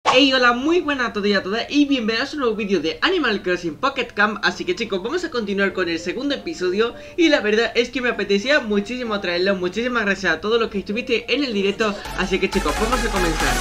Hey, hola, muy buenas a todos y a todas y bienvenidos a un nuevo vídeo de Animal Crossing Pocket Camp. Así que chicos, vamos a continuar con el segundo episodio y la verdad es que me apetecía muchísimo traerlo. Muchísimas gracias a todos los que estuviste en el directo. Así que chicos, vamos a comenzar.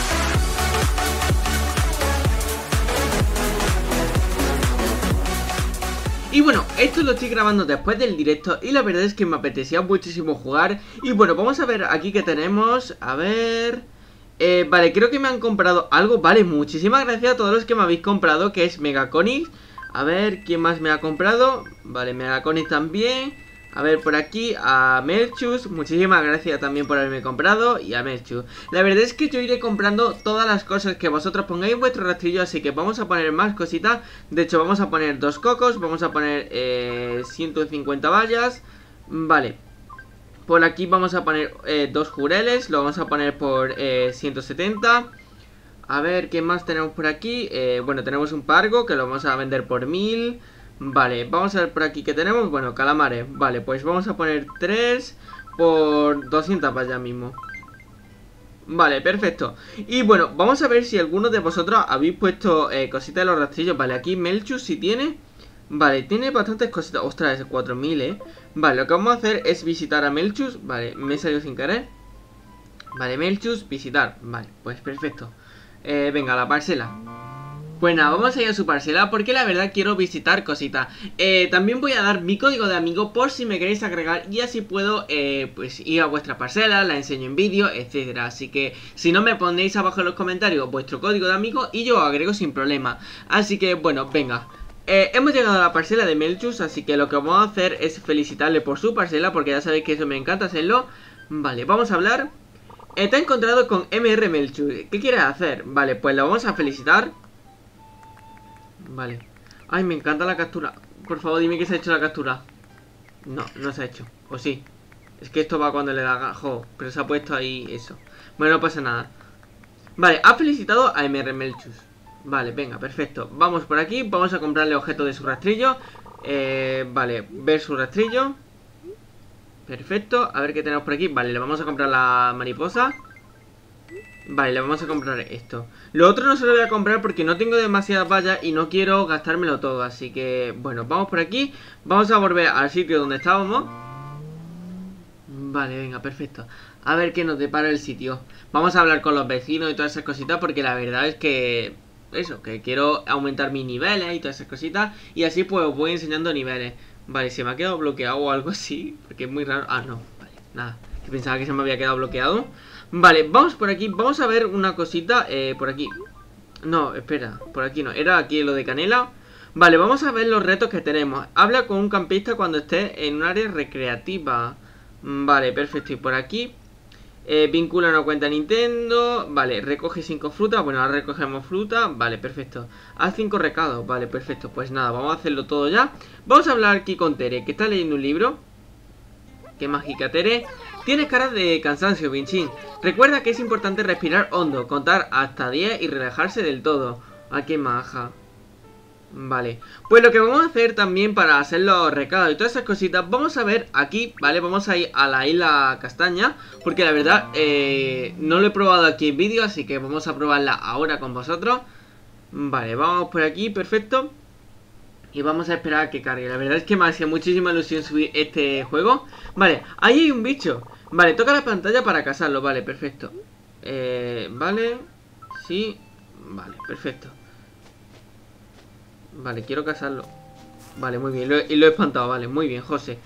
Y bueno, esto lo estoy grabando después del directo y la verdad es que me apetecía muchísimo jugar. Y bueno, vamos a ver aquí que tenemos, a ver... vale, creo que me han comprado algo. Vale, muchísimas gracias a todos los que me habéis comprado, que es Megaconix. A ver, ¿quién más me ha comprado? Vale, Megaconix también. A ver, por aquí, a Melchus. Muchísimas gracias también por haberme comprado. Y a Melchus. La verdad es que yo iré comprando todas las cosas que vosotros pongáis en vuestro rastrillo. Así que vamos a poner más cositas. De hecho, vamos a poner 2 cocos. Vamos a poner 150 vallas. Vale. Por aquí vamos a poner 2 jureles. Lo vamos a poner por 170. A ver, ¿qué más tenemos por aquí? Bueno, tenemos un pargo que lo vamos a vender por 1000. Vale, vamos a ver por aquí qué tenemos. Bueno, calamares. Vale, pues vamos a poner 3 por 200 para allá mismo. Vale, perfecto. Y bueno, vamos a ver si alguno de vosotros habéis puesto cositas en los rastrillos. Vale, aquí Melchus si tiene. Vale, tiene bastantes cositas. Ostras, es 4000, Vale, lo que vamos a hacer es visitar a Melchus. Vale, me he salido sin querer. Vale, Melchus, visitar. Vale, pues perfecto. Venga, la parcela. Pues nada, vamos a ir a su parcela porque la verdad quiero visitar cositas. También voy a dar mi código de amigo por si me queréis agregar y así puedo pues ir a vuestra parcela, la enseño en vídeo, etcétera. Así que si no me ponéis abajo en los comentarios vuestro código de amigo y yo os agrego sin problema. Así que bueno, venga. Hemos llegado a la parcela de Melchus, así que lo que vamos a hacer es felicitarle por su parcela, porque ya sabéis que eso me encanta hacerlo. Vale, vamos a hablar. Te he encontrado con MR Melchus. ¿Qué quieres hacer? Vale, pues lo vamos a felicitar. Vale. Ay, me encanta la captura. Por favor, dime que se ha hecho la captura. No, no se ha hecho. ¿O sí? Es que esto va cuando le da gajo. Pero se ha puesto ahí eso. Bueno, no pasa nada. Vale, ha felicitado a MR Melchus. Vale, venga, perfecto. Vamos por aquí, vamos a comprarle objeto de su rastrillo. Vale, ver su rastrillo. Perfecto, a ver qué tenemos por aquí. Vale, le vamos a comprar la mariposa. Vale, le vamos a comprar esto. Lo otro no se lo voy a comprar porque no tengo demasiadas vallas y no quiero gastármelo todo. Así que, bueno, vamos por aquí. Vamos a volver al sitio donde estábamos. Vale, venga, perfecto. A ver qué nos depara el sitio. Vamos a hablar con los vecinos y todas esas cositas porque la verdad es que... eso, que quiero aumentar mis niveles y todas esas cositas. Y así pues os voy enseñando niveles. Vale, se me ha quedado bloqueado o algo así, porque es muy raro. Ah, no, vale, nada, que pensaba que se me había quedado bloqueado. Vale, vamos por aquí, vamos a ver una cosita. Por aquí. No, espera, por aquí no, era aquí lo de canela. Vale, vamos a ver los retos que tenemos. Habla con un campista cuando esté en un área recreativa. Vale, perfecto, y por aquí vincula una cuenta Nintendo. Vale, recoge 5 frutas. Bueno, ahora recogemos fruta. Vale, perfecto. Haz 5 recados. Vale, perfecto. Pues nada, vamos a hacerlo todo ya. Vamos a hablar aquí con Tere, que está leyendo un libro. Qué mágica, Tere. Tienes cara de cansancio, Vinchín. Recuerda que es importante respirar hondo, contar hasta 10 y relajarse del todo. Ah, qué maja. Vale, pues lo que vamos a hacer también para hacer los recados y todas esas cositas, vamos a ver aquí, ¿vale? Vamos a ir a la isla castaña, porque la verdad no lo he probado aquí en vídeo, así que vamos a probarla ahora con vosotros. Vale, vamos por aquí, perfecto. Y vamos a esperar a que cargue. La verdad es que me hacía muchísima ilusión subir este juego. Vale, ahí hay un bicho. Vale, toca la pantalla para cazarlo, vale, perfecto. Vale, sí, vale, perfecto. Vale, quiero cazarlo. Vale, muy bien, y lo he espantado, vale, muy bien, José.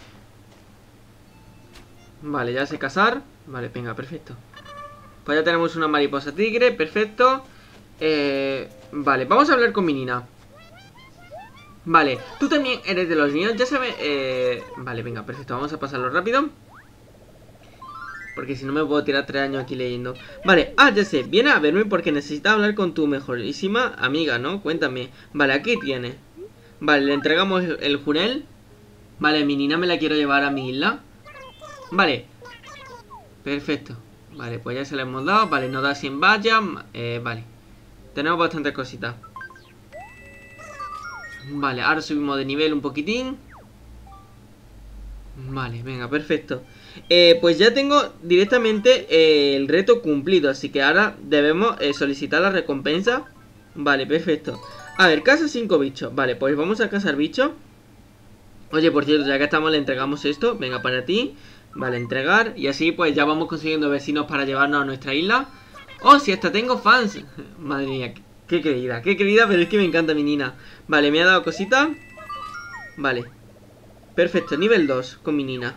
Vale, ya sé cazar. Vale, venga, perfecto. Pues ya tenemos una mariposa tigre, perfecto. Vale, vamos a hablar con mi Nina. Vale, tú también eres de los niños, ya sabes. Vale, venga, perfecto, vamos a pasarlo rápido, porque si no me puedo tirar 3 años aquí leyendo. Vale, ya sé, viene a verme porque necesita hablar con tu mejorísima amiga, ¿no? Cuéntame. Vale, aquí tiene. Vale, le entregamos el jurel. Vale, mi Nina me la quiero llevar a mi isla. Vale, perfecto. Vale, pues ya se la hemos dado. Vale, nos da 100 vallas. Vale, tenemos bastantes cositas. Vale, ahora subimos de nivel un poquitín. Vale, venga, perfecto. Pues ya tengo directamente el reto cumplido, así que ahora debemos solicitar la recompensa. Vale, perfecto. A ver, casa 5 bichos. Vale, pues vamos a cazar bichos. Oye, por cierto, ya que estamos, le entregamos esto. Venga, para ti. Vale, entregar. Y así pues ya vamos consiguiendo vecinos para llevarnos a nuestra isla. ¡Oh, si hasta tengo fans! Madre mía, qué querida, pero es que me encanta mi Nina. Vale, me ha dado cosita. Vale. Perfecto, nivel 2 con mi Nina.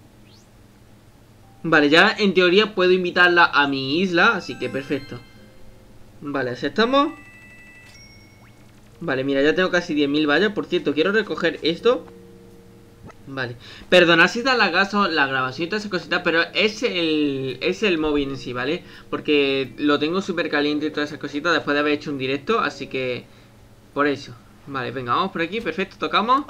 Vale, ya en teoría puedo invitarla a mi isla, así que perfecto. Vale, aceptamos. Vale, mira, ya tengo casi 10.000 vallas. Por cierto, quiero recoger esto. Vale, perdonad si da lagazo la grabación y todas esas cositas, pero es el móvil en sí, ¿vale? Porque lo tengo súper caliente y todas esas cositas después de haber hecho un directo, así que por eso. Vale, venga, vamos por aquí, perfecto, tocamos.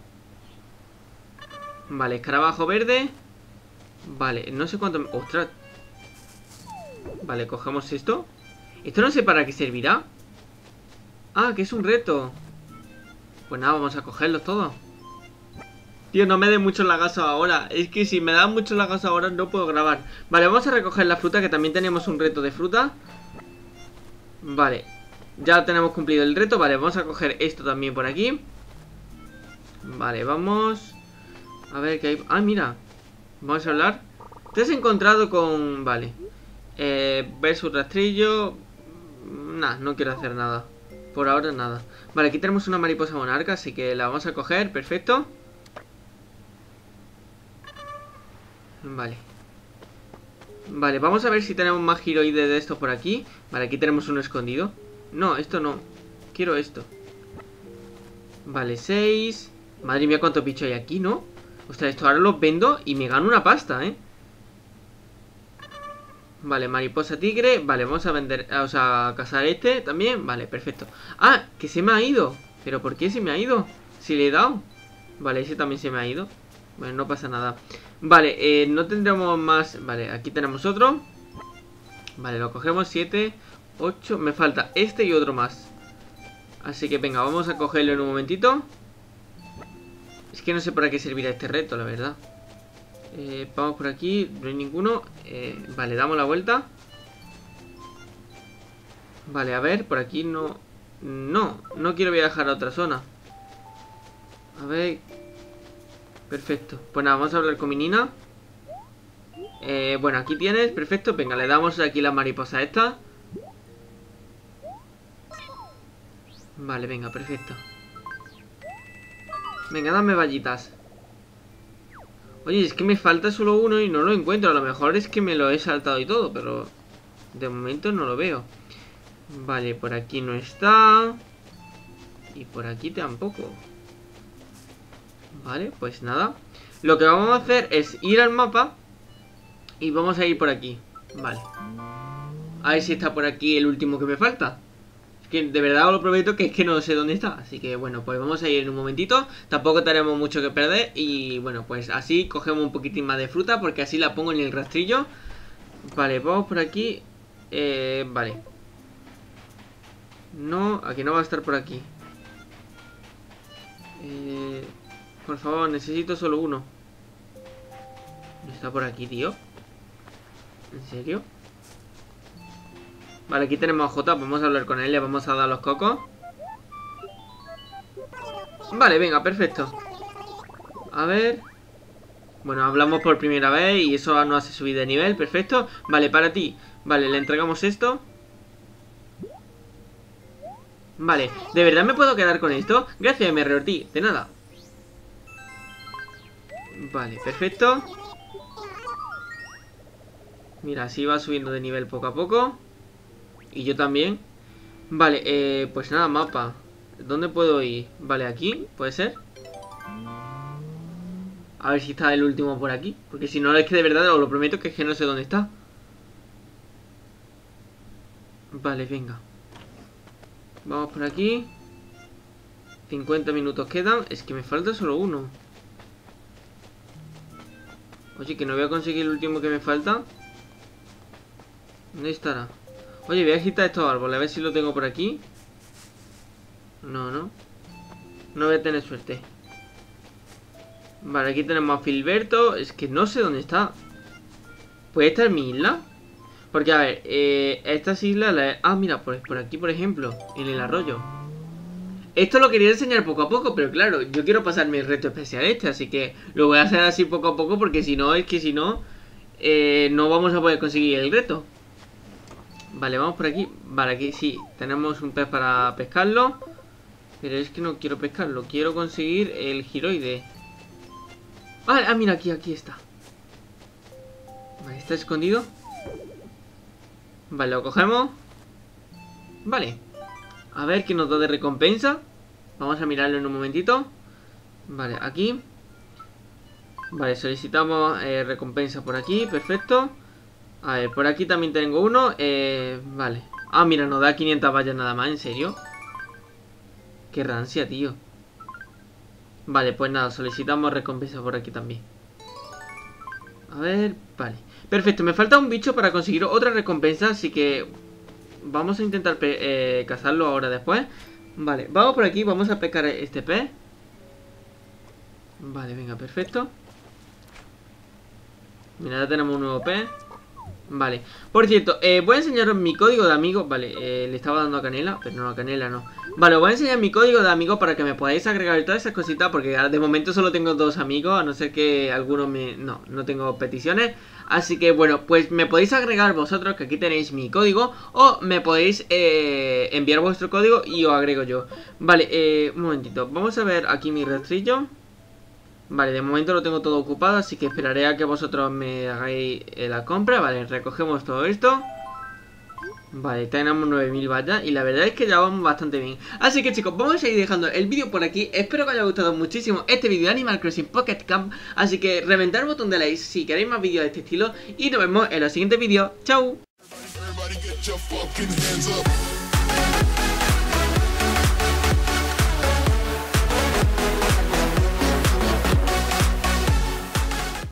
Vale, escarabajo verde. Vale, no sé cuánto... ¡Ostras! Vale, cogemos esto. Esto no sé para qué servirá. Ah, que es un reto. Pues nada, vamos a cogerlos todos. Tío, no me dé mucho lagazo ahora. Es que si me da mucho lagazo ahora no puedo grabar. Vale, vamos a recoger la fruta, que también tenemos un reto de fruta. Vale, ya tenemos cumplido el reto. Vale, vamos a coger esto también por aquí. Vale, vamos. A ver qué hay... Ah, mira. Vamos a hablar. Te has encontrado con... Vale. Versus rastrillo. Nah, no quiero hacer nada. Por ahora nada. Vale, aquí tenemos una mariposa monarca, así que la vamos a coger, perfecto. Vale. Vale, vamos a ver si tenemos más giroides de estos por aquí. Vale, aquí tenemos uno escondido. No, esto no. Quiero esto. Vale, 6. Madre mía, cuántos bichos hay aquí, ¿no? Ostras, esto ahora los vendo y me gano una pasta, ¿eh? Vale, mariposa tigre. Vale, vamos a vender, o sea, a cazar este también. Vale, perfecto. Ah, que se me ha ido. ¿Pero por qué se me ha ido? Si le he dado. Vale, ese también se me ha ido. Bueno, no pasa nada. Vale, no tendremos más. Vale, aquí tenemos otro. Vale, lo cogemos, 7, 8. Me falta este y otro más. Así que venga, vamos a cogerlo en un momentito. Es que no sé para qué servirá este reto, la verdad. Vamos por aquí, no hay ninguno. Vale, damos la vuelta. Vale, a ver, por aquí no. No quiero viajar a otra zona. A ver. Perfecto, pues nada, vamos a hablar con mi Nina. Bueno, aquí tienes, perfecto. Venga, le damos aquí la mariposa esta. Vale, venga, perfecto. Venga, dame vallitas. Oye, es que me falta solo uno y no lo encuentro. A lo mejor es que me lo he saltado y todo, pero de momento no lo veo. Vale, por aquí no está. Y por aquí tampoco. Vale, pues nada. Lo que vamos a hacer es ir al mapa y vamos a ir por aquí. Vale. A ver si está por aquí el último que me falta. Es que de verdad os lo prometo que es que no sé dónde está. Así que bueno, pues vamos a ir en un momentito. Tampoco tenemos mucho que perder. Y bueno, pues así cogemos un poquitín más de fruta, porque así la pongo en el rastrillo. Vale, vamos por aquí. Vale. No, aquí no va a estar por aquí. Por favor, necesito solo uno. ¿Está por aquí, tío? ¿En serio? Vale, aquí tenemos a Jota. Vamos a hablar con él, le vamos a dar los cocos. Vale, venga, perfecto. A ver. Bueno, hablamos por primera vez y eso nos hace subir de nivel, perfecto. Vale, para ti. Vale, le entregamos esto. Vale, ¿de verdad me puedo quedar con esto? Gracias, me reortí, de nada. Vale, perfecto. Mira, así va subiendo de nivel poco a poco. Y yo también. Vale, pues nada, mapa. ¿Dónde puedo ir? Vale, aquí, ¿puede ser? A ver si está el último por aquí. Porque si no, es que de verdad os lo prometo que es que no sé dónde está. Vale, venga. Vamos por aquí. 50 minutos quedan. Es que me falta solo uno. Oye, que no voy a conseguir el último que me falta. ¿Dónde estará? Oye, voy a agitar estos árboles, a ver si lo tengo por aquí. No, no. No voy a tener suerte. Vale, aquí tenemos a Filberto. Es que no sé dónde está. ¿Puede estar en mi isla? Porque, a ver, estas islas... Ah, mira, por aquí, por ejemplo, en el arroyo. Esto lo quería enseñar poco a poco, pero claro, yo quiero pasarme el reto especial este, así que lo voy a hacer así poco a poco, porque si no, no vamos a poder conseguir el reto. Vale, vamos por aquí. Vale, aquí sí, tenemos un pez para pescarlo. Pero es que no quiero pescarlo, quiero conseguir el giroide. Vale, ah, mira, aquí está. Vale, está escondido. Vale, lo cogemos. Vale. A ver qué nos da de recompensa. Vamos a mirarlo en un momentito. Vale, aquí. Vale, solicitamos recompensa por aquí, perfecto. A ver, por aquí también tengo uno. Vale. Ah, mira, nos da 500 vallas nada más, ¿en serio? Qué rancia, tío. Vale, pues nada, solicitamos recompensa por aquí también. A ver, vale. Perfecto, me falta un bicho para conseguir otra recompensa, así que vamos a intentar cazarlo ahora después. Vale, vamos por aquí, vamos a pescar este pez. Vale, venga, perfecto. Mira, ya tenemos un nuevo pez. Vale, por cierto, voy a enseñaros mi código de amigo. Vale, le estaba dando a Canela, pero no, a Canela no. Vale, os voy a enseñar mi código de amigo para que me podáis agregar todas esas cositas. Porque de momento solo tengo 2 amigos, a no ser que alguno me... No tengo peticiones. Así que bueno, pues me podéis agregar vosotros, que aquí tenéis mi código. O me podéis enviar vuestro código y os agrego yo. Vale, un momentito, vamos a ver aquí mi rastrillo. Vale, de momento lo tengo todo ocupado, así que esperaré a que vosotros me hagáis la compra. Vale, recogemos todo esto. Vale, tenemos 9000 vallas y la verdad es que ya vamos bastante bien. Así que chicos, vamos a ir dejando el vídeo por aquí. Espero que os haya gustado muchísimo este vídeo de Animal Crossing Pocket Camp. Así que reventar el botón de like si queréis más vídeos de este estilo. Y nos vemos en los siguientes vídeos. ¡Chao!